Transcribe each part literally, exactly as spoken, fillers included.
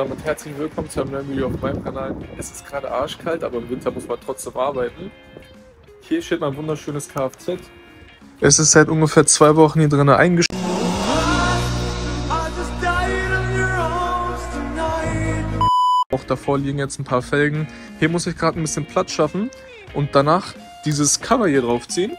damit herzlich willkommen zu einem neuen Video auf meinem Kanal. Es ist gerade arschkalt, aber im Winter muss man trotzdem arbeiten. Hier steht mein wunderschönes Kfz. Es ist seit ungefähr zwei Wochen hier drin eingestellt. Auch davor liegen jetzt ein paar Felgen. Hier muss ich gerade ein bisschen Platz schaffen und danach dieses Cover hier draufziehen.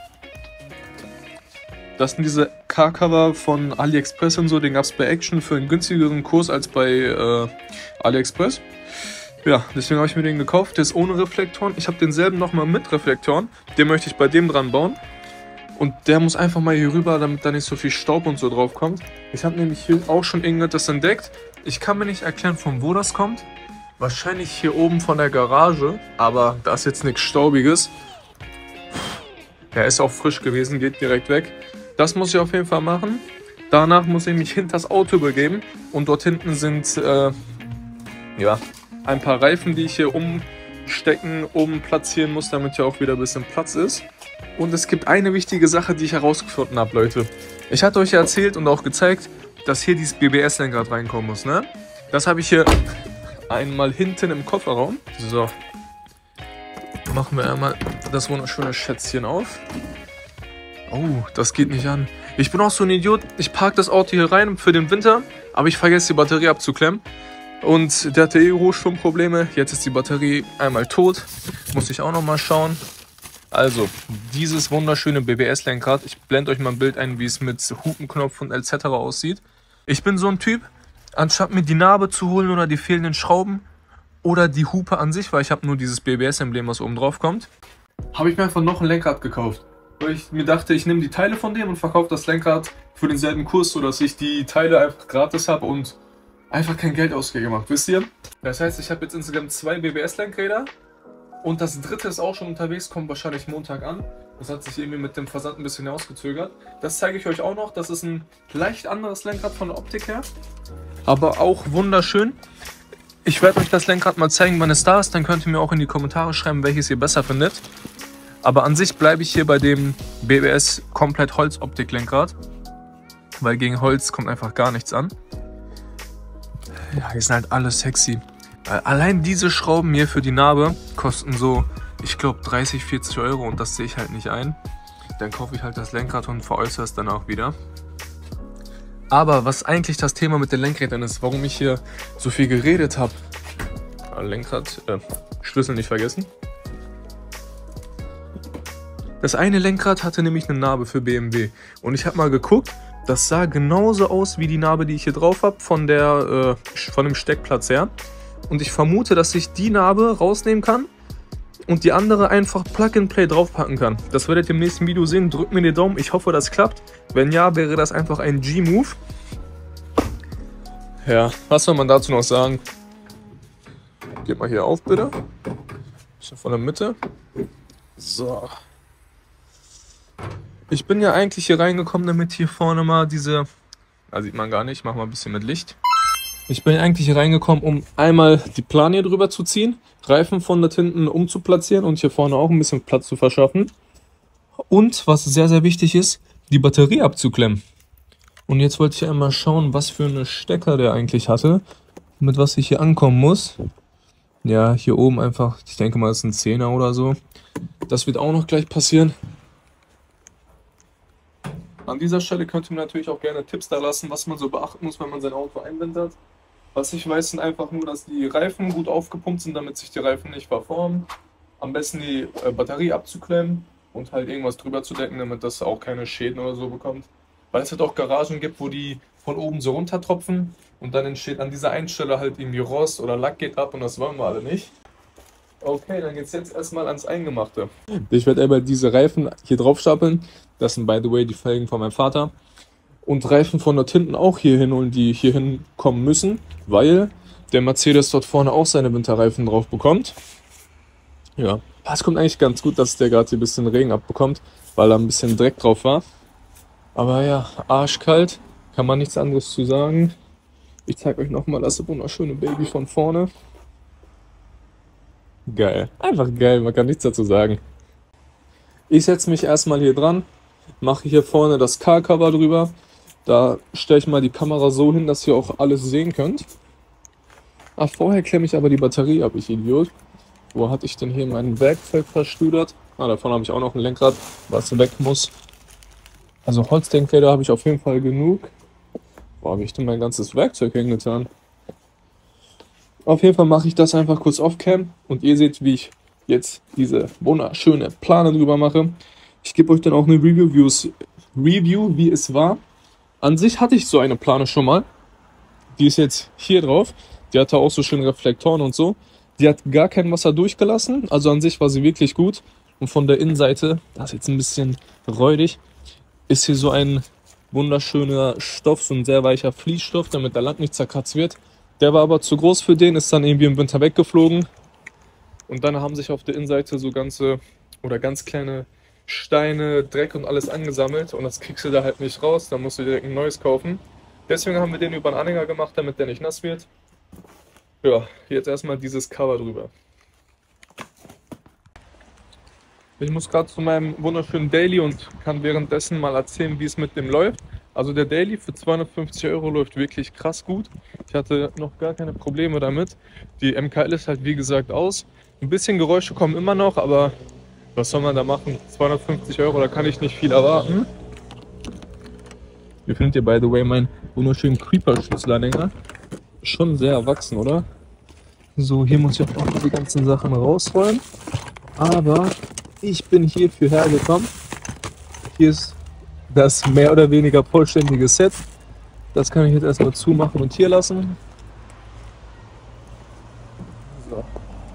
Das sind diese Car-Cover von AliExpress und so, den gab es bei Action für einen günstigeren Kurs als bei äh, AliExpress. Ja, deswegen habe ich mir den gekauft. Der ist ohne Reflektoren. Ich habe denselben nochmal mit Reflektoren. Den möchte ich bei dem dran bauen. Und der muss einfach mal hier rüber, damit da nicht so viel Staub und so drauf kommt. Ich habe nämlich hier auch schon irgendetwas entdeckt. Ich kann mir nicht erklären, von wo das kommt. Wahrscheinlich hier oben von der Garage, aber da ist jetzt nichts Staubiges. Der ist auch frisch gewesen, geht direkt weg. Das muss ich auf jeden Fall machen. Danach muss ich mich hinter das Auto begeben und dort hinten sind äh, ja, ein paar Reifen, die ich hier umstecken, oben platzieren muss, damit hier auch wieder ein bisschen Platz ist. Und es gibt eine wichtige Sache, die ich herausgefunden habe, Leute. Ich hatte euch ja erzählt und auch gezeigt, dass hier dieses B B S-Lenkrad reinkommen muss, ne? Das habe ich hier einmal hinten im Kofferraum. So. Machen wir einmal das wunderschöne Schätzchen auf. Oh, das geht nicht an. Ich bin auch so ein Idiot. Ich parke das Auto hier rein für den Winter, aber ich vergesse die Batterie abzuklemmen. Und der hatte eh Rohstromprobleme. Jetzt ist die Batterie einmal tot. Muss ich auch noch mal schauen. Also, dieses wunderschöne B B S-Lenkrad. Ich blende euch mal ein Bild ein, wie es mit Hupenknopf und et cetera aussieht. Ich bin so ein Typ, anstatt mir die Narbe zu holen oder die fehlenden Schrauben oder die Hupe an sich, weil ich habe nur dieses B B S-Emblem, was oben drauf kommt, habe ich mir einfach noch ein Lenkrad gekauft. Weil ich mir dachte, ich nehme die Teile von dem und verkaufe das Lenkrad für denselben Kurs, sodass ich die Teile einfach gratis habe und einfach kein Geld ausgegeben habe, wisst ihr? Das heißt, ich habe jetzt insgesamt zwei B B S-Lenkräder und das dritte ist auch schon unterwegs, kommt wahrscheinlich Montag an. Das hat sich irgendwie mit dem Versand ein bisschen ausgezögert. Das zeige ich euch auch noch. Das ist ein leicht anderes Lenkrad von der Optik her, aber auch wunderschön. Ich werde euch das Lenkrad mal zeigen, wann es da ist. Dann könnt ihr mir auch in die Kommentare schreiben, welches ihr besser findet. Aber an sich bleibe ich hier bei dem B B S komplett Holz-Optik-Lenkrad, weil gegen Holz kommt einfach gar nichts an. Ja, hier sind halt alle sexy. Allein diese Schrauben hier für die Narbe kosten so, ich glaube, dreißig, vierzig Euro und das sehe ich halt nicht ein. Dann kaufe ich halt das Lenkrad und veräußere es dann auch wieder. Aber was eigentlich das Thema mit den Lenkrädern ist, warum ich hier so viel geredet habe. Lenkrad, äh, Schlüssel nicht vergessen. Das eine Lenkrad hatte nämlich eine Narbe für B M W und ich habe mal geguckt, das sah genauso aus wie die Narbe, die ich hier drauf habe, von, der, äh, von dem Steckplatz her. Und ich vermute, dass ich die Narbe rausnehmen kann und die andere einfach Plug-and-Play draufpacken kann. Das werdet ihr im nächsten Video sehen. Drückt mir den Daumen, ich hoffe, das klappt. Wenn ja, wäre das einfach ein G-Move. Ja, was soll man dazu noch sagen? Geht mal hier auf, bitte. Bisschen von der Mitte. So. Ich bin ja eigentlich hier reingekommen, damit hier vorne mal diese... Da sieht man gar nicht, mach mal ein bisschen mit Licht. Ich bin eigentlich hier reingekommen, um einmal die Plane hier drüber zu ziehen, Reifen von dort hinten umzuplatzieren und hier vorne auch ein bisschen Platz zu verschaffen. Und, was sehr, sehr wichtig ist, die Batterie abzuklemmen. Und jetzt wollte ich einmal schauen, was für eine Stecker der eigentlich hatte, mit was ich hier ankommen muss. Ja, hier oben einfach, ich denke mal, das ist ein Zehner oder so. Das wird auch noch gleich passieren. An dieser Stelle könnt ihr mir natürlich auch gerne Tipps da lassen, was man so beachten muss, wenn man sein Auto einwintert. Was ich weiß, sind einfach nur, dass die Reifen gut aufgepumpt sind, damit sich die Reifen nicht verformen. Am besten die äh, Batterie abzuklemmen und halt irgendwas drüber zu decken, damit das auch keine Schäden oder so bekommt. Weil es halt auch Garagen gibt, wo die von oben so runtertropfen und dann entsteht an dieser einen Stelle halt irgendwie Rost oder Lack geht ab und das wollen wir alle nicht. Okay, dann geht es jetzt erstmal ans Eingemachte. Ich werde einmal diese Reifen hier drauf stapeln. Das sind, by the way, die Felgen von meinem Vater. Und Reifen von dort hinten auch hier hinholen, die hier hinkommen müssen, weil der Mercedes dort vorne auch seine Winterreifen drauf bekommt. Ja, es kommt eigentlich ganz gut, dass der gerade hier ein bisschen Regen abbekommt, weil da ein bisschen Dreck drauf war. Aber ja, arschkalt, kann man nichts anderes zu sagen. Ich zeige euch nochmal das wunderschöne Baby von vorne. Geil, einfach geil, man kann nichts dazu sagen. Ich setze mich erstmal hier dran, mache hier vorne das Car-Cover drüber. Da stelle ich mal die Kamera so hin, dass ihr auch alles sehen könnt. Ah, vorher klemme ich aber die Batterie ab, ich Idiot. Wo hatte ich denn hier mein Werkzeug verstudert? Ah, davon habe ich auch noch ein Lenkrad, was weg muss. Also Holzdenkräder habe ich auf jeden Fall genug. Wo habe ich denn mein ganzes Werkzeug hingetan? Auf jeden Fall mache ich das einfach kurz off-cam und ihr seht, wie ich jetzt diese wunderschöne Plane drüber mache. Ich gebe euch dann auch eine Review, Review, wie es war. An sich hatte ich so eine Plane schon mal. Die ist jetzt hier drauf. Die hatte auch so schöne Reflektoren und so. Die hat gar kein Wasser durchgelassen. Also an sich war sie wirklich gut. Und von der Innenseite, das ist jetzt ein bisschen räudig, ist hier so ein wunderschöner Stoff, so ein sehr weicher Fließstoff, damit der Lack nicht zerkratzt wird. Der war aber zu groß für den, ist dann irgendwie im Winter weggeflogen. Und dann haben sich auf der Innenseite so ganze oder ganz kleine Steine, Dreck und alles angesammelt. Und das kriegst du da halt nicht raus, da musst du direkt ein neues kaufen. Deswegen haben wir den über einen Anhänger gemacht, damit der nicht nass wird. Ja, jetzt erstmal dieses Cover drüber. Ich muss gerade zu meinem wunderschönen Daily und kann währenddessen mal erzählen, wie es mit dem läuft. Also der Daily für zweihundertfünfzig Euro läuft wirklich krass gut. Ich hatte noch gar keine Probleme damit. Die M K L ist halt wie gesagt aus. Ein bisschen Geräusche kommen immer noch, aber was soll man da machen? zweihundertfünfzig Euro, da kann ich nicht viel erwarten. Hier findet ihr, by the way, meinen wunderschönen Creeper-Schlüsselanhänger. Schon sehr erwachsen, oder? So, hier muss ich auch noch die ganzen Sachen rausräumen. Aber ich bin hierfür hergekommen. Hier ist das mehr oder weniger vollständige Set. Das kann ich jetzt erstmal zumachen und hier lassen. So.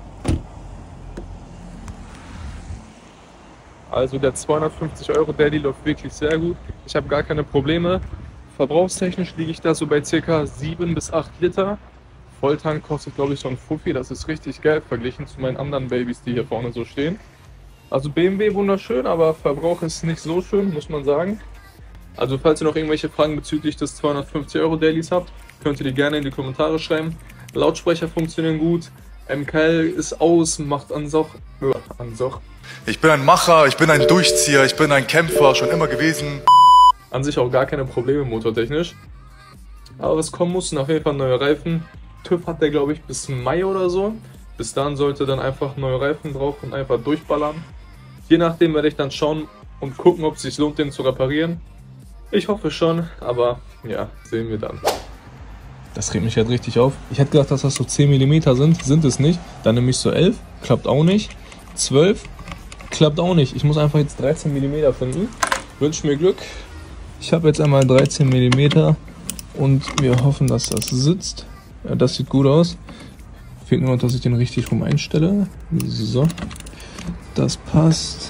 Also der zweihundertfünfzig Euro Daily läuft wirklich sehr gut. Ich habe gar keine Probleme. Verbrauchstechnisch liege ich da so bei ca. sieben bis acht Liter. Volltank kostet glaube ich so ein Fuffi. Das ist richtig geil verglichen zu meinen anderen Babys, die hier vorne so stehen. Also B M W wunderschön, aber Verbrauch ist nicht so schön, muss man sagen. Also falls ihr noch irgendwelche Fragen bezüglich des zweihundertfünfzig Euro Dailies habt, könnt ihr die gerne in die Kommentare schreiben. Lautsprecher funktionieren gut, M K L ist aus, macht Ansoch. Äh, Ansoch. Ich bin ein Macher, ich bin ein Durchzieher, ich bin ein Kämpfer, schon immer gewesen. An sich auch gar keine Probleme motortechnisch. Aber was kommen muss, sind auf jeden Fall neue Reifen. TÜV hat der glaube ich bis Mai oder so. Bis dahin sollte dann einfach neue Reifen drauf und einfach durchballern. Je nachdem werde ich dann schauen und gucken, ob es sich lohnt, den zu reparieren. Ich hoffe schon, aber ja, sehen wir dann. Das regt mich halt richtig auf. Ich hätte gedacht, dass das so zehn Millimeter sind. Sind es nicht. Dann nehme ich so elf. Klappt auch nicht. zwölf. Klappt auch nicht. Ich muss einfach jetzt dreizehn Millimeter finden. Wünsche mir Glück. Ich habe jetzt einmal dreizehn Millimeter und wir hoffen, dass das sitzt. Ja, das sieht gut aus. Fehlt nur noch, dass ich den richtig rum einstelle. So. Das passt.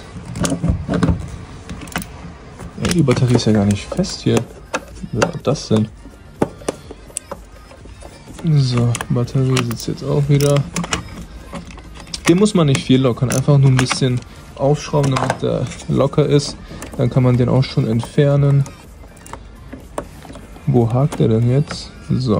Ja, die Batterie ist ja gar nicht fest hier. Was ist das denn? So, Batterie sitzt jetzt auch wieder. Hier muss man nicht viel lockern, einfach nur ein bisschen aufschrauben, damit der locker ist. Dann kann man den auch schon entfernen. Wo hakt der denn jetzt? So.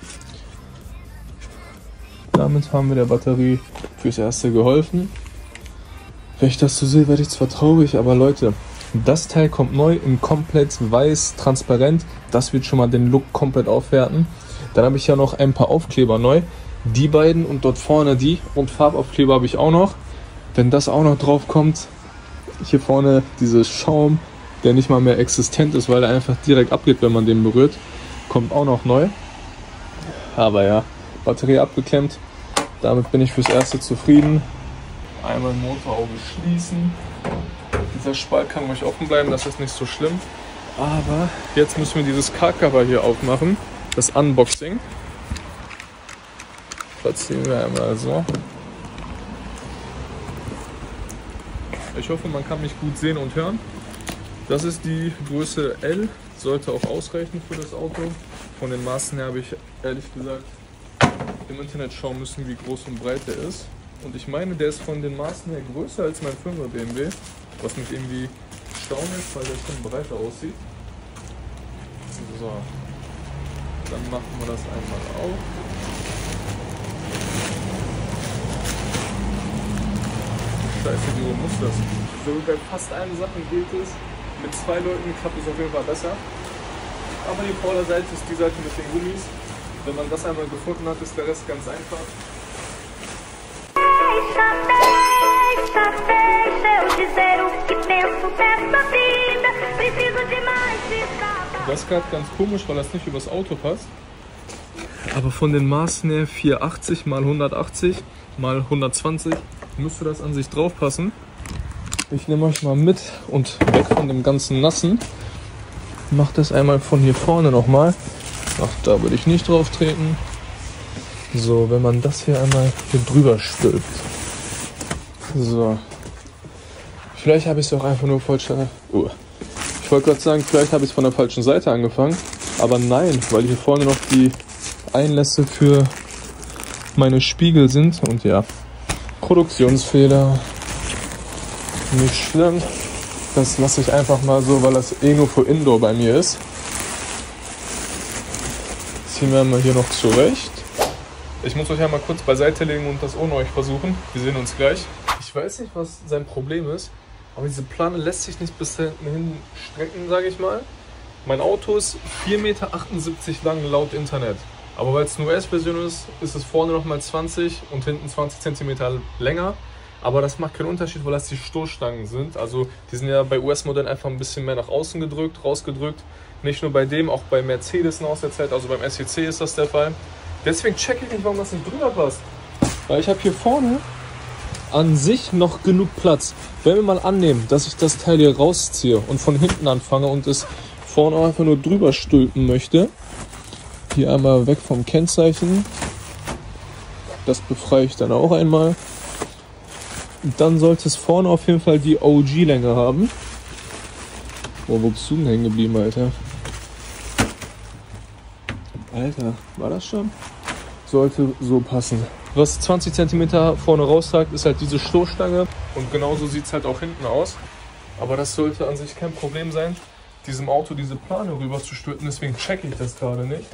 Damit haben wir der Batterie fürs Erste geholfen. Wenn ich das so sehe, werde ich zwar traurig, aber Leute, das Teil kommt neu in komplett weiß, transparent. Das wird schon mal den Look komplett aufwerten. Dann habe ich ja noch ein paar Aufkleber neu. Die beiden und dort vorne die. Und Farbaufkleber habe ich auch noch. Wenn das auch noch drauf kommt, hier vorne dieses Schaum, der nicht mal mehr existent ist, weil er einfach direkt abgeht, wenn man den berührt, kommt auch noch neu. Aber ja, Batterie abgeklemmt. Damit bin ich fürs Erste zufrieden. Einmal Motorhaube schließen. Dieser Spalt kann ruhig offen bleiben, das ist nicht so schlimm. Aber jetzt müssen wir dieses Car-Cover hier aufmachen. Das Unboxing. Platzieren wir einmal so. Ich hoffe, man kann mich gut sehen und hören. Das ist die Größe L. Sollte auch ausreichen für das Auto. Von den Maßen her habe ich ehrlich gesagt im Internet schauen müssen, wie groß und breit der ist. Und ich meine, der ist von den Maßen her größer als mein fünfer B M W. Was mich irgendwie erstaunlich, weil der schon breiter aussieht. So. Dann machen wir das einmal auf. Scheiße, wie rum muss das? So wie bei fast allen Sachen gilt es. Mit zwei Leuten klappt es auf jeden Fall besser. Aber die Vorderseite ist die Seite mit den Gummis. Wenn man das einmal gefunden hat, ist der Rest ganz einfach. Das ist gerade ganz komisch, weil das nicht übers Auto passt. Aber von den Maßen her vierhundertachtzig mal hundertachtzig mal hundertzwanzig müsste das an sich drauf passen. Ich nehme euch mal mit und weg von dem ganzen Nassen. Mach das einmal von hier vorne nochmal. Ach, da würde ich nicht drauf treten. So, wenn man das hier einmal hier drüber stülpt. So. Vielleicht habe ich es auch einfach nur falsch. Uh. Ich wollte gerade sagen, vielleicht habe ich es von der falschen Seite angefangen. Aber nein, weil hier vorne noch die Einlässe für meine Spiegel sind. Und ja, Produktionsfehler. Nicht schlimm. Das lasse ich einfach mal so, weil das eh nur für Indoor bei mir ist. Ziehen wir mal hier noch zurecht. Ich muss euch ja mal kurz beiseite legen und das ohne euch versuchen. Wir sehen uns gleich. Ich weiß nicht, was sein Problem ist, aber diese Plane lässt sich nicht bis hinten strecken, sage ich mal. Mein Auto ist vier Meter achtundsiebzig lang laut Internet. Aber weil es eine U S-Version ist, ist es vorne nochmal zwanzig und hinten zwanzig Zentimeter länger. Aber das macht keinen Unterschied, weil das die Stoßstangen sind. Also die sind ja bei U S-Modellen einfach ein bisschen mehr nach außen gedrückt, rausgedrückt. Nicht nur bei dem, auch bei Mercedes aus der Zeit, also beim S E C ist das der Fall. Deswegen check ich nicht, warum das nicht drüber passt. Weil ich habe hier vorne an sich noch genug Platz. Wenn wir mal annehmen, dass ich das Teil hier rausziehe und von hinten anfange und es vorne auch einfach nur drüber stülpen möchte. Hier einmal weg vom Kennzeichen. Das befreie ich dann auch einmal. Dann sollte es vorne auf jeden Fall die O G-Länge haben. Oh, wo bist du denn hängen geblieben, Alter? Alter, war das schon? Sollte so passen. Was zwanzig Zentimeter vorne rausragt, ist halt diese Stoßstange. Und genauso sieht es halt auch hinten aus. Aber das sollte an sich kein Problem sein, diesem Auto diese Plane rüber zu stülpen. Deswegen checke ich das gerade nicht.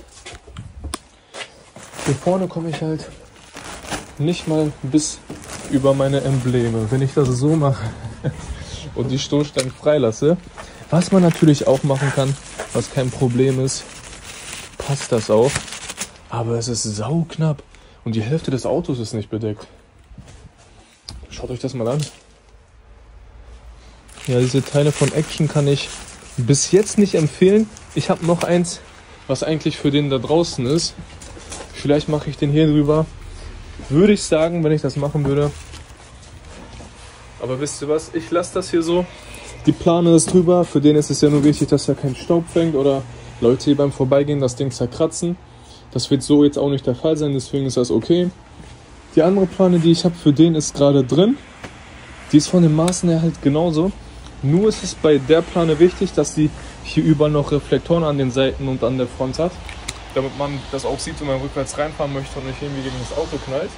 Hier vorne komme ich halt nicht mal bis über meine Embleme. Wenn ich das so mache und die Stoßstangen freilasse, was man natürlich auch machen kann, was kein Problem ist, passt das auch. Aber es ist sauknapp und die Hälfte des Autos ist nicht bedeckt. Schaut euch das mal an. Ja, diese Teile von Action kann ich bis jetzt nicht empfehlen. Ich habe noch eins, was eigentlich für den da draußen ist. Vielleicht mache ich den hier drüber. Würde ich sagen, wenn ich das machen würde. Aber wisst ihr was? Ich lasse das hier so. Die Plane ist drüber. Für den ist es ja nur wichtig, dass er keinen Staub fängt oder Leute, die beim Vorbeigehen das Ding zerkratzen. Das wird so jetzt auch nicht der Fall sein, deswegen ist das okay. Die andere Plane, die ich habe für den, ist gerade drin. Die ist von den Maßen her halt genauso. Nur ist es bei der Plane wichtig, dass sie hier überall noch Reflektoren an den Seiten und an der Front hat. Damit man das auch sieht, wenn man rückwärts reinfahren möchte und nicht irgendwie gegen das Auto knallt.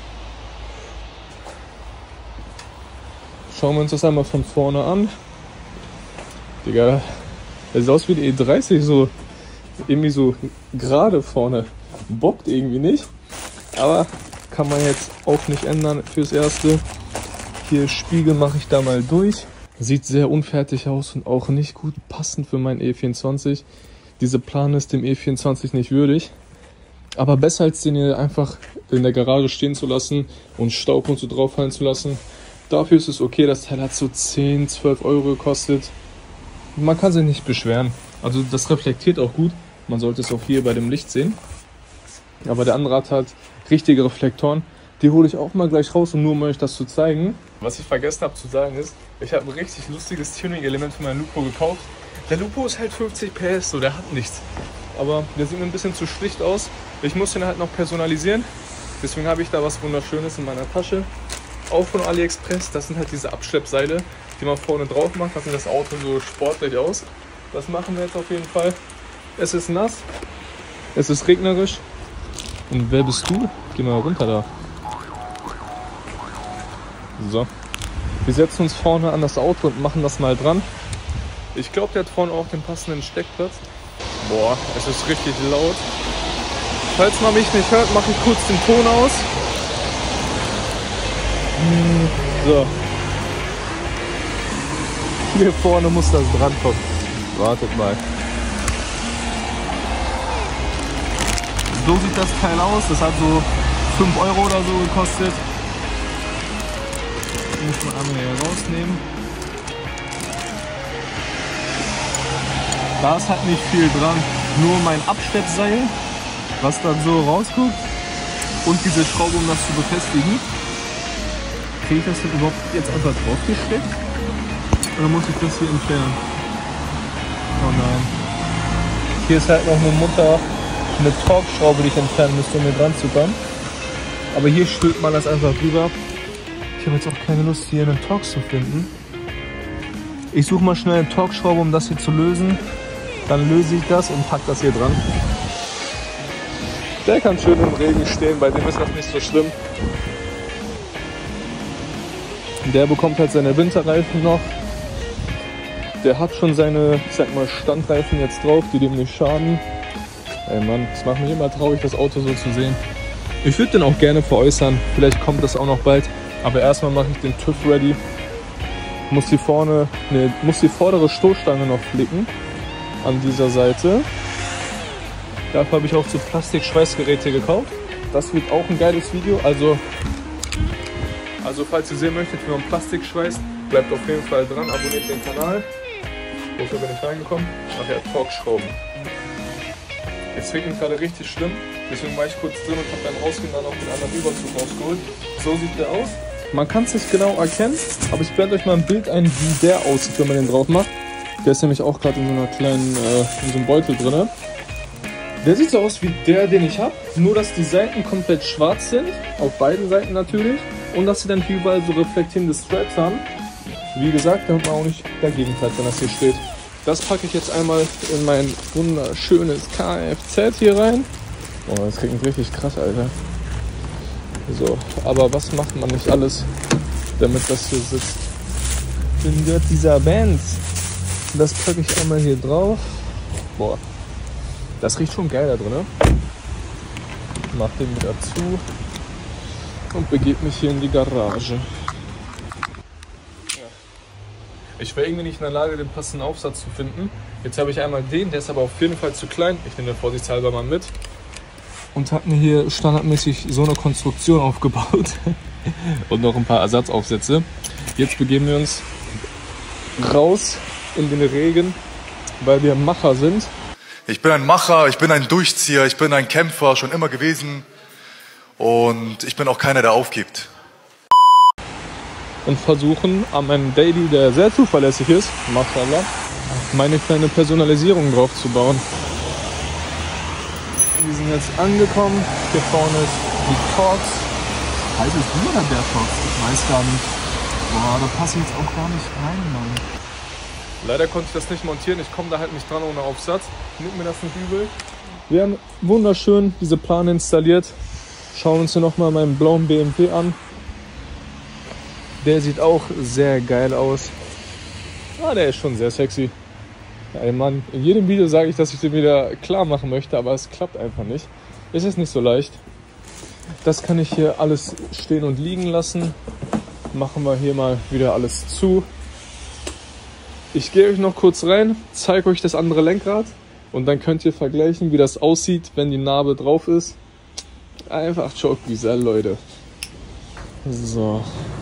Schauen wir uns das einmal von vorne an. Digga, das sieht aus wie die E dreißig, so irgendwie so gerade vorne. Bockt irgendwie nicht. Aber kann man jetzt auch nicht ändern fürs Erste. Hier Spiegel mache ich da mal durch. Sieht sehr unfertig aus und auch nicht gut passend für meinen E vierundzwanzig. Diese Plane ist dem E vierundzwanzig nicht würdig. Aber besser als den hier einfach in der Garage stehen zu lassen und Staub und so drauf fallen zu lassen. Dafür ist es okay. Das Teil hat so zehn, zwölf Euro gekostet. Man kann sich nicht beschweren. Also das reflektiert auch gut. Man sollte es auch hier bei dem Licht sehen. Aber der andere hat halt richtige Reflektoren. Die hole ich auch mal gleich raus, um nur um euch das zu zeigen. Was ich vergessen habe zu sagen ist, ich habe ein richtig lustiges Tuning-Element für meinen Lupo gekauft. Der Lupo ist halt fünfzig P S, so der hat nichts. Aber der sieht mir ein bisschen zu schlicht aus. Ich muss den halt noch personalisieren. Deswegen habe ich da was Wunderschönes in meiner Tasche. Auch von AliExpress. Das sind halt diese Abschleppseile, die man vorne drauf macht. Das sieht das Auto so sportlich aus. Das machen wir jetzt auf jeden Fall. Es ist nass. Es ist regnerisch. Und wer bist du? Geh mal runter da. So. Wir setzen uns vorne an das Auto und machen das mal dran. Ich glaube, der hat vorne auch den passenden Steckplatz. Boah, es ist richtig laut. Falls man mich nicht hört, mache ich kurz den Ton aus. So. Hier vorne muss das dran kommen. Wartet mal. So sieht das Teil aus. Das hat so fünf Euro oder so gekostet. Muss man einmal hier rausnehmen. Da ist halt nicht viel dran. Nur mein Abschleppseil, was dann so rausguckt. Und diese Schraube, um das zu befestigen. Kriege ich das denn überhaupt jetzt einfach draufgesteckt? Oder muss ich das hier entfernen? Oh nein. Hier ist halt noch eine Mutter, eine Torx-Schraube, die ich entfernen müsste, um hier dran zu kommen. Aber hier stülpt man das einfach drüber. Ich habe jetzt auch keine Lust, hier einen Torx zu finden. Ich suche mal schnell eine Torx-Schraube, um das hier zu lösen. Dann löse ich das und packe das hier dran. Der kann schön im Regen stehen, bei dem ist das nicht so schlimm. Der bekommt halt seine Winterreifen noch. Der hat schon seine, ich sag mal, Standreifen jetzt drauf, die dem nicht schaden. Ey Mann, das macht mich immer traurig, das Auto so zu sehen. Ich würde den auch gerne veräußern, vielleicht kommt das auch noch bald. Aber erstmal mache ich den TÜV ready. Muss die vorne, ne, muss die vordere Stoßstange noch flicken an dieser Seite. Dafür habe ich auch so Plastikschweißgeräte gekauft. Das wird auch ein geiles Video. Also, also falls ihr sehen möchtet, wie man Plastik schweißt, bleibt auf jeden Fall dran, abonniert den Kanal. Wofür bin ich reingekommen? Nachher Torx-Schrauben. Jetzt regnet gerade richtig schlimm, deswegen war ich kurz drin und habe beim Rausgehen dann auch den anderen Überzug rausgeholt. So sieht der aus. Man kann es nicht genau erkennen, aber ich blende euch mal ein Bild ein, wie der aussieht, wenn man den drauf macht. Der ist nämlich auch gerade in so einer kleinen, äh, in so einem Beutel drin. Der sieht so aus wie der, den ich habe, nur dass die Seiten komplett schwarz sind, auf beiden Seiten natürlich, und dass sie dann hier überall so reflektierende Straps haben. Wie gesagt, damit man auch nicht dagegen fährt, wenn das hier steht. Das packe ich jetzt einmal in mein wunderschönes Kfz hier rein. Oh, das klingt richtig krass, Alter. So, aber was macht man nicht alles, damit das hier sitzt? Ich bin gehört dieser Band. Das packe ich einmal hier drauf. Boah, das riecht schon geil da drin. Mach den wieder zu und begebe mich hier in die Garage. Ich war irgendwie nicht in der Lage, den passenden Aufsatz zu finden. Jetzt habe ich einmal den, der ist aber auf jeden Fall zu klein. Ich nehme den vorsichtshalber mal mit. Und habe mir hier standardmäßig so eine Konstruktion aufgebaut. Und noch ein paar Ersatzaufsätze. Jetzt begeben wir uns raus in den Regen, weil wir Macher sind. Ich bin ein Macher, ich bin ein Durchzieher, ich bin ein Kämpfer, schon immer gewesen. Und ich bin auch keiner, der aufgibt. Und versuchen an meinem Daily, der sehr zuverlässig ist, Mashallah, meine kleine Personalisierung drauf zu bauen. Wir sind jetzt angekommen. Hier vorne ist die Torx. Heißt es wie oder der Torx? Ich weiß gar nicht. Boah, da passe ich jetzt auch gar nicht rein, Mann. Leider konnte ich das nicht montieren. Ich komme da halt nicht dran ohne Aufsatz. Nimmt mir das nicht übel. Wir haben wunderschön diese Plane installiert. Schauen uns hier nochmal meinen blauen B M W an. Der sieht auch sehr geil aus. Ah, der ist schon sehr sexy. Ey Mann, in jedem Video sage ich, dass ich den wieder klar machen möchte, aber es klappt einfach nicht. Es ist nicht so leicht. Das kann ich hier alles stehen und liegen lassen. Machen wir hier mal wieder alles zu. Ich gehe euch noch kurz rein, zeige euch das andere Lenkrad und dann könnt ihr vergleichen, wie das aussieht, wenn die Narbe drauf ist. Einfach Choke Gesell, Leute. So.